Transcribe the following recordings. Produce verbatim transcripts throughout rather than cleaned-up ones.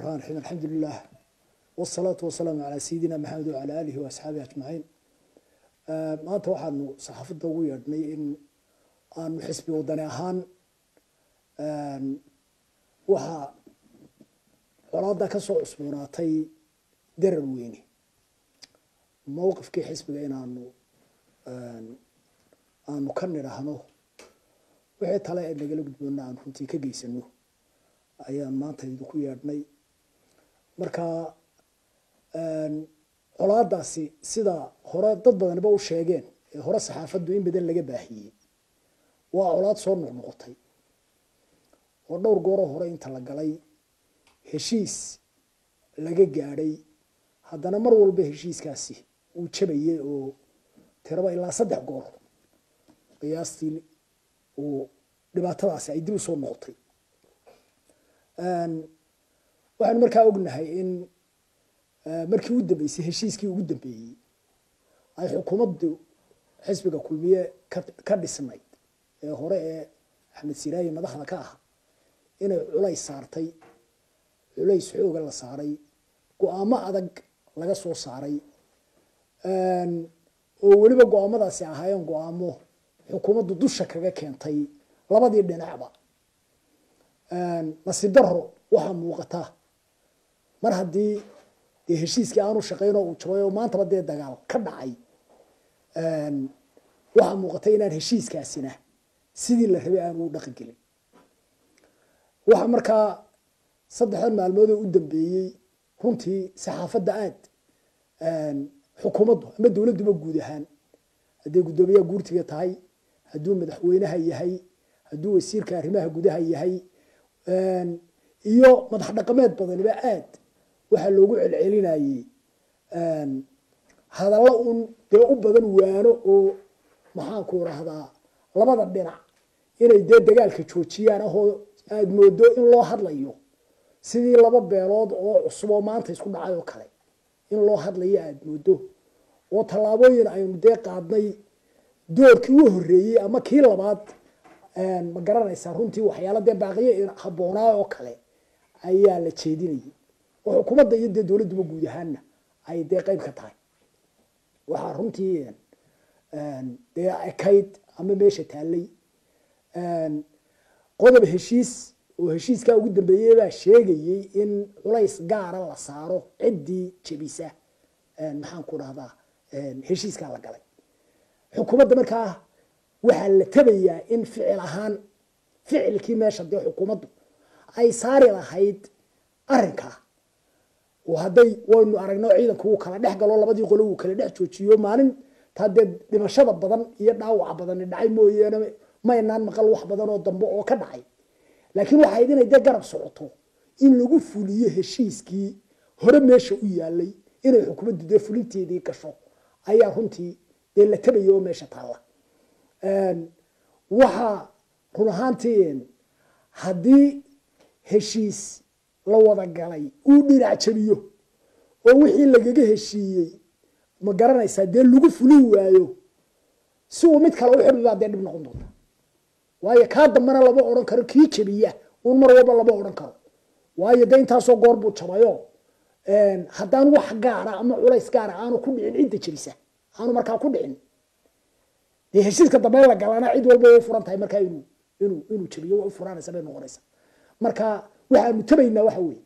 الرحمن الرحيم الحمد لله والصلاة والسلام على سيدنا محمد وعلى آله وأصحابه أجمعين. ما أنت واحد صحافة ضوية إن أن حسب وطني أهان وها ورادا كسر اسموناتي در ويني موقف كي حسب جينا أنه أن مكنر هنو وحي طلع إن قالوا بدنا عن كنتي كجيس إنه أيام ما تيجي كويرني marka een colaadaasi sida hore dad badan ba u sheegeen ee hore saxaafadu in badan laga baahiyay waa colaad soo noqnoqotay oo dhowr goor hore inta la galay heshiis laga gaaray haddana mar walba heshiiskaasi uu jabayay oo tiraba ilaa saddex goor qiyaastii oo dhibaatadaasi ay dib u soo noqotay een waxaan markaa ognahay in markii uu dambeysay heshiiskii ugu dambeeyay ay xukuumaddu xisbiga kulmiye ka dhisnayd ee hore ee Axmed Siraayi madaxda ka ah inay culays saartay culays xoog la saaray go'aamo adag laga soo saaray een oo waliba go'aamadaasi ahaayeen go'aamo xukuumaddu dusha kaga keentay labadii dhinacba een nasiib darro waxa muuqata mar haddii dee heshiiskii aanu shaqayn oo uu jabay oo maantaba dee dagaal ka dhacay een waxaa muuqatay inaan heshiiskaasina sidii la rabay aan u dhaqan gelin waxa markaa saddexdan maalmood oo u dambeeyey runtii saxaafadda aad een xukuumaddu ama dowladduba guud ahaan haddii guddoomiyaha guurtiga tahay hadduu madaxweynaha yahay hadduu wasiirka arrimaha gudaha yahay een iyo madax dhaqameed badaniba aad waxaa loogu celcelinayay een hadallo un dee u badan waano oo maxaan ku rahdaa labada dhinac inay dee dagaalka joojiyaan ahoo aad moodo in loo hadlayo sidii laba beelood oo cusub oo maanta isku dhacay oo kale in loo hadlayo aad moodo oo tallaabooyin aynu dee qaadnay doorkii u horreeyey ama kii labaad een ma garanaysaa runtii waxyaalo dee baaqiye habboonaa oo kale ayaa la jeedinayay oo xukuumadda iyo dee dowladduba guud ahaanna ay dee qayb ka tahay waxaa runtii een dee ekayd ama meesha taallay een qodob heshiis oo heshiiskaa ugu dambeeyey baa sheegayey in culays gaara la saaro ciddii jebisa een maxaan ku dhahdaa een heshiiskaa la galay xukuumadda markaa waxaa la tabayaa in ficil ahaan ficilkii meesha dee xukuumaddu ay saari lahayd arrinkaa oo hadday waynu aragno ciidanku uu kala dhex galo labadii qolo uu kala dhex joojiyo maalin taa dee dhimashada badan iyo dhaawaca badan dhacay mooyaane maynaan maqal wax badan oo dambe oo ka dhacay laakiin waxay inay dee garab socoto in lagu fuliyo heshiiskii hore meesha u yaalay inay xukuumaddu dee fulinteedii gasho ayaa runtii dee la tabayo oo meesha taalla een waxa run ahaantii haddii heshiis la wada galay uu dhinac jabiyo oo wixii lagaga heshiiyey ma garanaysaa dee lagu fulin waayo si uu mid kale u xidhiidha dee dhib noqon doonta waayo kaa dambana lama odhan karo kii jabiya uun mar walba lama odhan karo waayo dee intaasoo goor buu jabayo haddaan wax gaara ama culays gaara aanu ku dhicin cidda jabisa aanu markaa ku dhicin dee heshiiska dambe la galana cid walba way u furan tahay markaa inuu inuu inuu jabiyo way u furanaysa bay noqonaysa marka waxaanu tabaynaa waxa weeye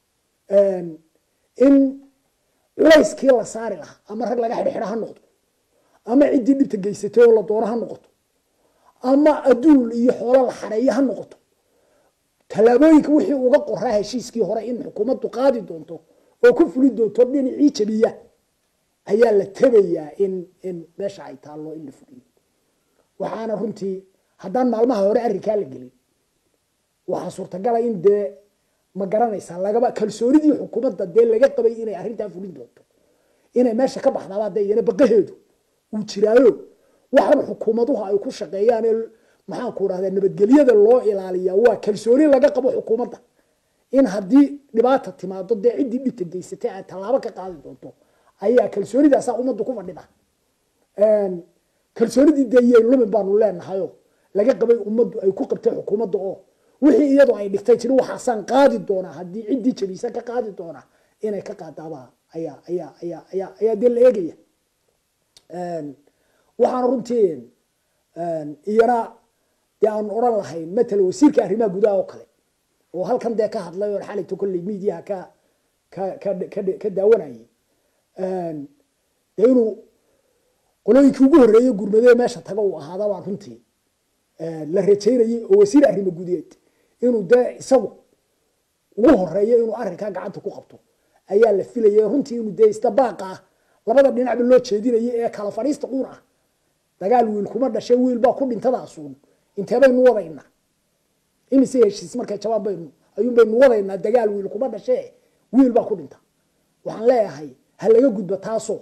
een in culayskii la saari lahaa ama rag laga xidhxidha ha noqdo ama ciddii dhibta geysatay oo la doono ha noqoto ama adduun iyo xoolo la xareeyo ha noqoto tallaabooyinka wixii uga qoraa heshiiskii hore in xukuumaddu qaadi doonto oo ku fuli doonto dhinacii jabiya ayaa la tabayaa in in meesha ay taallo in la fuliyo waxaana runtii haddaan maalmaha hore arrinkaa la gelin waxaa suurtagala in dee ma garanaysaa lagaba kalsoonidii xukuumadda dee laga qabay inay arrintaa fulin doonto inay meesha ka baxdaaba dee iyana baqaheedu uu jiraayo waxaan xukuumaduhu ay ku shaqeeyaan ee maxaan ku dhahdaa nabadgelyada loo ilaaliyaa waa kalsooni laga qabo xukuumadda in haddii dhibaata timaado dee ciddii dhibta geysatay ay tallaabo ka qaadi doonto ayaa kalsoonidaasaa ummaddu ku fadhida een kalsoonidii dee iyay lumin baanu leenahayo laga qabay ummaddu ay ku qabtay xukuumadda oo wixii iyadu ay dhigtay tiri waxaasaan qaadi doonaa haddii ciddii jabisa ka qaadi doonaa inay ka qaadaaba ayaa ayaa ayaa ayaa ayaa dee la eegaya waxaana runtii iyana dee aan odhan lahayn matala wasiirka arrimaha gudaha oo kale oo halkan dee ka hadlay oo xalayto kolley miidiyaha ka ka ka ka ka daawanayay dee inuu qolooyinkii ugu horreeyey gurmadee meesha taga uu ahaada baan runtii la rajaynayay oo wasiir arrimo gudeed inuu dee isagu ugu horeeyo inuu arrinkaa gacanta ku qabto ayaa la filayay runtii inuu dee istabaaqa ah labada dhinacba loo jeedinayay ee kala fadhiista quun ah dagaal wiil kuma dhashay wiil baa ku dhintadaasuun intee baynu wadaynaa imise heshiis markay jabaan baynu ayuun baynu wadaynaa dagaal wiil kuma dhashee wiil baa ku dhinta waxaan leeyahay ha laga gudbo taasoo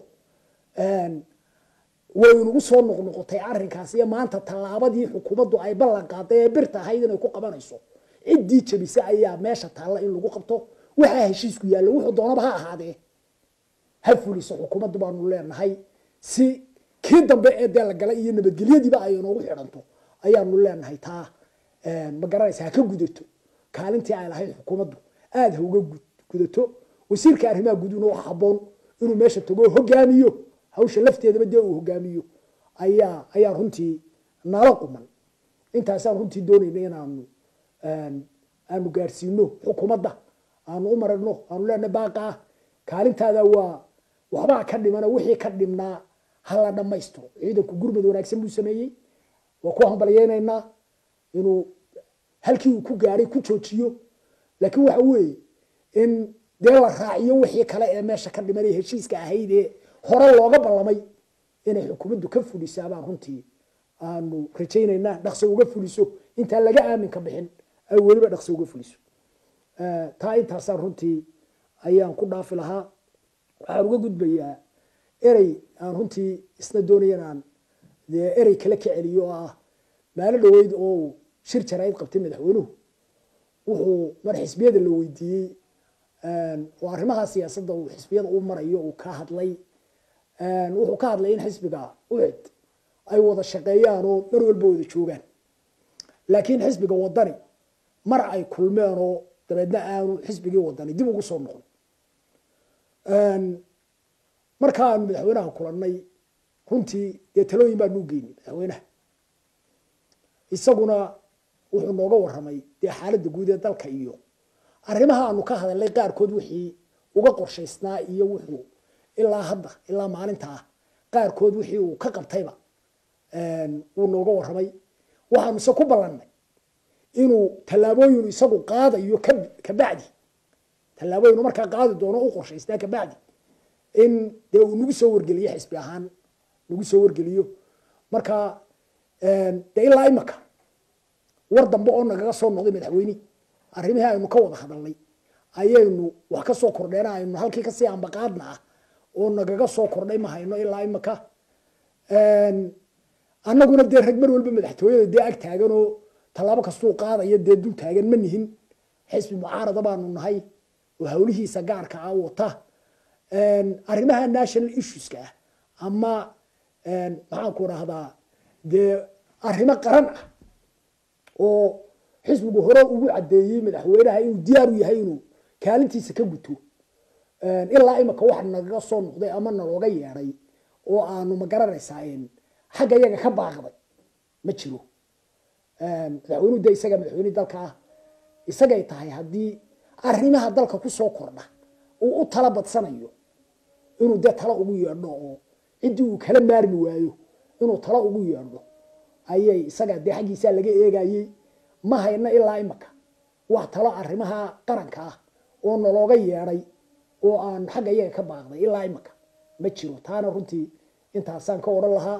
way nagu soo noqnoqotay arrinkaas iyo maanta tallaabadii xukuumaddu ay ballan qaaday ee birta ahayd inay ku qabanayso ciddii jabisa ayaa meesha taalla in lagu qabto waxaa heshiisku yaallo wuxuu doonaba ha ahaadee ha fuliso xukuumaddu baanu leenahay si kii dambe ee dee la galay iyo nabadgelyadiiba ay noogu xidhanto ayaanu leenahay taa ma garanaysa ha ka gudato kaalintii ay lahayd xukuumaddu aada ha uga gudato wasiirka arrimaha guduhuna wax habboon inuu meesha tago hogaamiyo hawsha lafteedaba dee uu hogaamiyo ayaa ayaa runtii nala quman intaasaan runtii doonayna inaanu aanu gaarsiino xukuumadda aanu u maragno aanu leenahay baaqa kaalintaada waa waxbaa ka dhimana wixii ka dhimnaa hala dhammaystiro ciidanku gurmad wanaagsan buu sameeyey waa ku hambalyeynaynaa inuu halkii uu ku gaaray ku joojiyo laakiin waxa weeye in dee la raaciyo wixii kale ee meesha ka dhiman ee heshiiska ahayd ee hore looga ballamay inay xukuumaddu ka fulisaa baan runtii aanu rajaynaynaa dhaqso uga fuliso intaan laga aaminka bixin ay weliba dhaqso uga fuliso taa intaasaan runtii ayaan ku dhaafi lahaa waxaan uga gudbayaa erey aan runtii isna doonaya inaan dee erey kale ka celiyo oo ah maalin dhaweyd oo shir jaraa'id qabtay madaxweynuhu wuxuu mar xisbiyada la weydiiyey oo arrimaha siyaasadda uu xisbiyada u marayo uu ka hadlay wuxuu ka hadlay in xisbiga ucid ay wada shaqeeyaan oo mar walba wada joogaan laakiin xisbiga wadani mar ay kulmeen oo dabeedna aanu xisbigii wadani dib ugu soo noqon marka aanu madaxweynaha kulannay runtii dee talooyin baanu u geynay madaxweynaha isaguna wuxuu nooga warramay dee xaaladda guud ee dalka iyo arrimaha aanu ka hadalnay qaarkood wixii uga qorshaysnaa iyo wuxuu ilaa hadda ilaa maalinta ah qaarkood wixii uu ka qabtayba wuu nooga warramay waxaanu se ku ballannay inuu tallaabooyin isagu qaadayo kabacdi tallaabooyin markaa qaadi doono u qorshaystaa kabacdi in dee uu nagu soo wargeliyo xisbi ahaan nagu soo wargeliyo marka dee ilaa imaka war dambe oo nagaga soo noqday madaxweyne arrimihii aynu ka wada hadalnay ayaynu wax ka soo kordheen aynu halkii kasii ambaqaadna ah oo nagaga soo kordhay ma hayno ilaa imaka annaguna dee rag mar walba madaxtooyada dee ag taagan oo tallaabo kastuu qaadaya dee dul taagan ma nihin xisbi mucaarada baanu nahay oo hawlihiisa gaarka ah wata arrimaha national issueska ah ama maxaan ku dhahdaa dee arrimo qaran ah oo xisbigu hore ugu caddeeyey madaxweynaha inuu diyaar u yahay inuu kaalintiisa ka guto ilaa imaka wax nagaga soo noqday ama nalooga yeedhay oo aanu ma garanaysaa xagga iyaga ka baaqday ma jiro madaxweynuhu de isaga madaxweyne dalka ah isagay tahay haddii arrimaha dalka kusoo kordha uu u tala badsanayo inuu dee tala ugu yeedho oo ciddii uu kala maarmi waayo inuu tala ugu yeedho ayay isaga dee xaggiisaa laga eegayey ma hayna ilaa imaka wax talo arrimaha qaranka ah oo nalooga yeedhay oo aan xagga iyaga ka baaqday ilaa imaka ma jiro taana runtii intaasaan ka odhan lahaa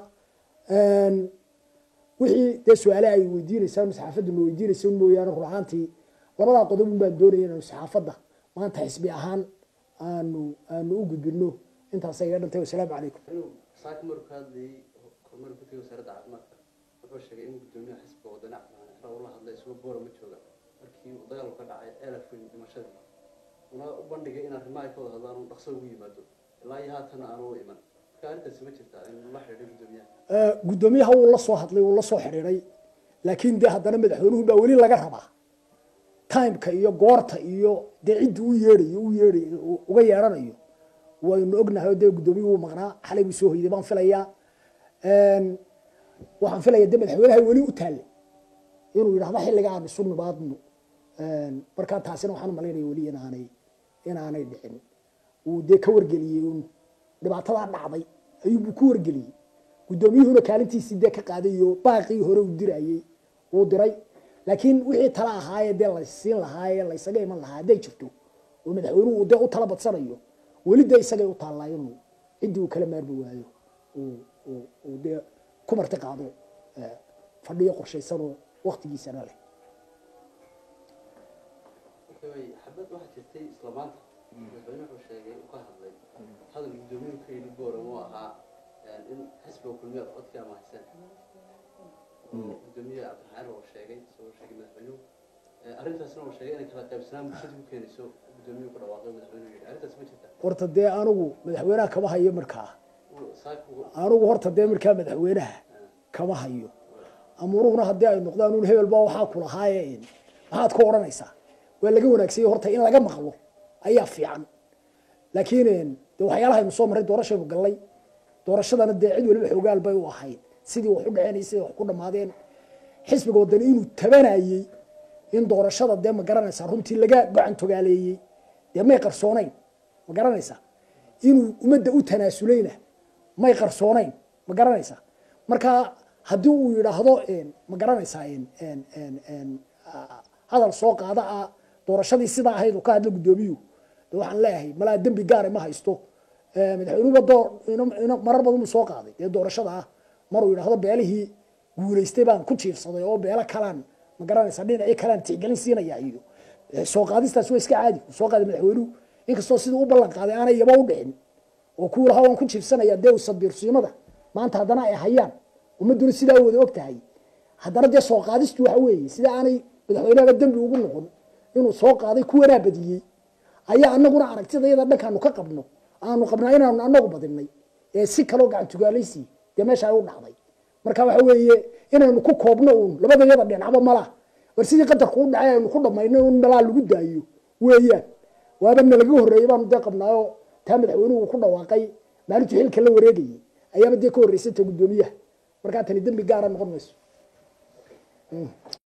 wixii dee su-aale ay weydiinaysaan saxaafaddu na weydiinaysa mooyaane run ahaantii labadaa qodob un baan doonaya inanu saxaafadda maanta xisbi ahaan aanu aanu u gudbino intaasa iga dhantay wasalaamu calaykum saaka maruu ka hadlayay kormeer guddiga wasaaradda caafimaadka wuxuu sheegay in guddoomiyaha xisbiga wadani xira ula hadlay isagoo boora ma jooga markii uu dagaalku ka dhacay elafin dhimashadii una u bandhigay in arrimaha ay ka wada hadlaan uu dhaqso ugu yimaado ilaa iyo haatana aanu u iman marka arrintaasi ma jirtaa in la xidhiidhay guddoomiyaha guddoomiyaha wuu la soo hadlay wuu la soo xidhiidhay laakiin dee haddana madaxweynuhu baa weli laga rabaa timeka iyo goorta iyo dee cidda u yeedhayo u yeedhayo uga yeedhanayo waynu ognahay dee guddoomiye wuu maqnaa xalay buu soo hoyday baan filayaa waxaan filayaa dee madaxweynaha weli u taallay inuu yidhahdo xilliga aan isu nimaadno markaa taasina waxaan u malaynaya weli inaanay inaanay dhicin uu dee ka wargeliyey un dhibaatadaa dhacday ayuubuu ku wargeliyey guddoomiyuhuna kaalintiisii dee ka qaaday iyo baaqii hore u dirayey uu diray laakiin wixii tala ahaayee dee laysiin lahaayee laysaga iman lahaa hadday jirto oo madaxweynuhu uu dee u tala badsanayo weli dee isagay u taallaa inuu ciddii uu kala maarmi waayo uu dee ku marti qaado fadhiyo qorshaysanoo waktigiisana leh xabad waxaa jirtay isla maanta madaxweyne wuxuu sheegay uu ka hadlay hadal gudoomiyuhu ka yidhi booram uu ahaa in xisbiga kulmiyaad codkii ama hayseen gudoomiye cabdiraxmaan uu sheegay isagoo sheegay madaxweynuhu arrintaasna uu sheegay inay kala qaybsanaan bulshada ku keenayso gudoomiyuhu ku dhawaaqay madaxweynuhu yidhi arrintaas ma jirta horta dee anigu madaxweynaha kama hayo markaa anigu horta dee markaa madaxweynaha kama hayo amuuruhuna haddii ay noqdaan un hebel baa waxaa ku lahaaye maxaad ka odhanaysaa waa laga wanaagsanyay horta in laga maqlo ayaa fiican laakiin de waxyaalaha aynu soo marray doorashaynu gallay doorashadana dee cid waliba xoogaal bay u ahayd sidii wax u dhaceen sidii wax ku dhammaadeen xisbiga wadani inuu tabanayey in doorashada dee ma garanaysaa runtii laga gacan togaaleeyey dee may qarsoonayn ma garanaysaa inuu ummadda u tanaasuleyna may qarsoonayn ma garanaysaa marka haddii uu yidhaahdo ma garanaysaa hadal soo qaada ah doorashadii sidaa ahayd uu ka hadla guddoomiyuhu de waxaan leeyahay malaa dembi gaara ma haysto madaxweynuhuba door marar badan uu soo qaaday dee doorashada ah maruu yidhaahdo beelihii guulaystay baan ku jiifsaday oo beelo kalaan ma garanaysaa dhinacii kalaan tixgelin siinaya iyo soo qaadistaas waa iska caadi uu soo qaaday madaxweynuhu inkastoo sidii u ballan qaaday aanay yaba u dhicin oo kuu lahaa waan ku jiifsanaya dee sabiirsiimada maanta haddana ay hayaan ummadduna sidaa wada og tahay haddana dee soo qaadistu waxa weeye sida aanay madaxweynehaba dembi ugu noqon inuu soo qaaday kuwanaa badiyey ayaa anaguna aragtidayada dhankaanu ka qabno aanu qabnaa inaanu anagu badinay ee si kaloo gacan tugaalaysi dee meesha ay u dhacday marka waxa weeye inaynu ku koobno uun labadayada dhinacba malaa war sidii qadarku u dhacay aynu ku dhammayno un malaa lagu daayo weeyaan waaba nalaga horreeyey baanu dee qabnaayo taa madaxweynuhu uu ku dhawaaqay maalintuu xilka la wareegayey ayaaba dee ka horreysay ta guddoomiyaha markaa tani dembi gaara noqon mayso